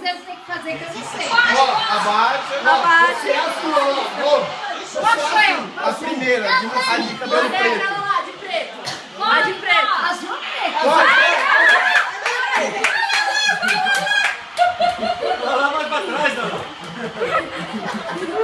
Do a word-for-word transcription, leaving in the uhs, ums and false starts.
vocês têm que fazer que eu não sei. Ó, abaixa. Abaixa. Qual foi? A primeira, de massagem de cabelo preto. lá, de preto. A de preto. Azul ou preto? Vai lá mais pra trás, Dona.